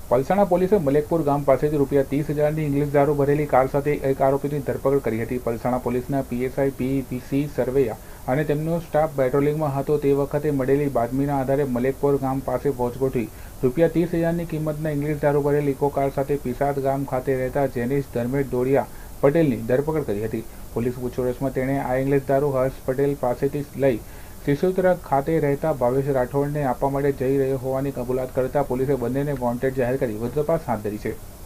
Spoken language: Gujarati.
પલસાણા પોલીસે મલેકપુર ગામ પાસેથી ₹30,000ની ઇંગ્લિશ દારૂ ભરેલી કાર સાથે એક આરોપીની ધરપકડ કરી હતી। પલસાણા પોલીસના પીએસઆઈ પી.સી. સરવૈયા અને તેમનો સ્ટાફ પેટ્રોલિંગમાં હતો તે વખતે મળેલી બાતમીના આધારે મલેકપુર ગામ પાસે પહોંચ ગોઠવી ₹30,000ની કિંમતના ઇંગ્લિશ દારૂ ભરેલી ઇકો કાર સાથે પીસાદ ગામ ખાતે રહેતા જેનિશ ધર્મેશ દોડિયા પટેલની ધરપકડ કરી હતી। પોલીસ પૂછપરછમાં તેણે આ ઇંગ્લિશ દારૂ હર્ષ પટેલ પાસેથી લઈ સિસોદરા ખાતે રહેતા ભાવેશ રાઠોડને આપવા માટે જઈ રહ્યો હોવાની કબૂલાત કરતા પોલીસે બંનેને વોન્ટેડ જાહેર કરી વધુ તપાસ હાથ ધરી છે।